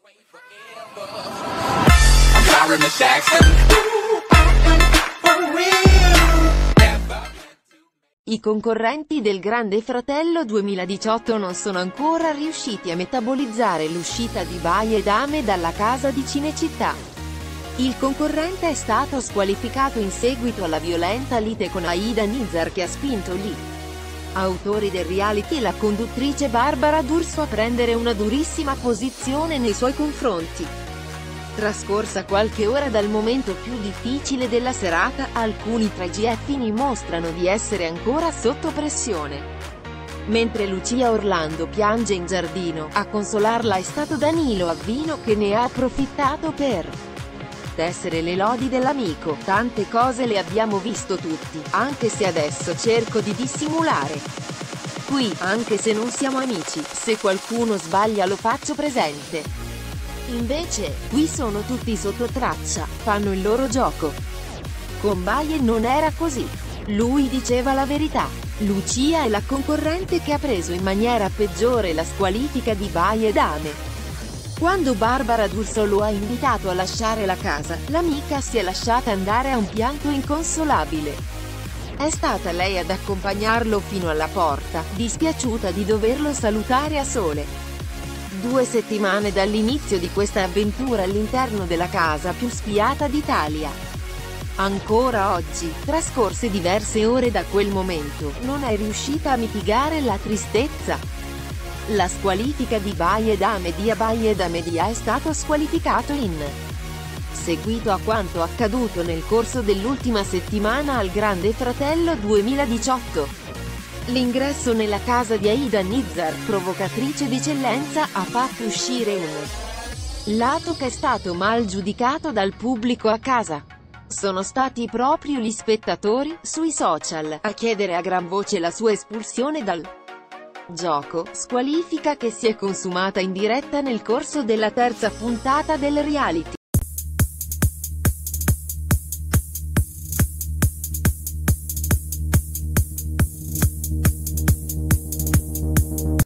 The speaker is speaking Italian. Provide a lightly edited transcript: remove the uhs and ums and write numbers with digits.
I concorrenti del Grande Fratello 2018 non sono ancora riusciti a metabolizzare l'uscita di Bai e Dame dalla casa di Cinecittà. Il concorrente è stato squalificato in seguito alla violenta lite con Aida Nizar che ha spinto gli autori del reality e la conduttrice Barbara D'Urso a prendere una durissima posizione nei suoi confronti. Trascorsa qualche ora dal momento più difficile della serata, alcuni tra i GF mostrano di essere ancora sotto pressione. Mentre Lucia Orlando piange in giardino, a consolarla è stato Danilo Avvino che ne ha approfittato per tessere le lodi dell'amico. Tante cose le abbiamo visto tutti, anche se adesso cerco di dissimulare. Qui, anche se non siamo amici, se qualcuno sbaglia lo faccio presente. Invece, qui sono tutti sotto traccia, fanno il loro gioco. Con Baie non era così. Lui diceva la verità. Lucia è la concorrente che ha preso in maniera peggiore la squalifica di Bai e Dame. Quando Barbara D'Urso lo ha invitato a lasciare la casa, l'amica si è lasciata andare a un pianto inconsolabile. È stata lei ad accompagnarlo fino alla porta, dispiaciuta di doverlo salutare a sole. 2 settimane dall'inizio di questa avventura all'interno della casa più spiata d'Italia. Ancora oggi, trascorse diverse ore da quel momento, non è riuscita a mitigare la tristezza. La squalifica di Bai e Dame Dia è stato squalificato in seguito a quanto accaduto nel corso dell'ultima settimana al Grande Fratello 2018. L'ingresso nella casa di Aida Nizar, provocatrice d'eccellenza, ha fatto uscire un lato che è stato mal giudicato dal pubblico a casa. Sono stati proprio gli spettatori, sui social, a chiedere a gran voce la sua espulsione dal gioco, squalifica che si è consumata in diretta nel corso della terza puntata del reality.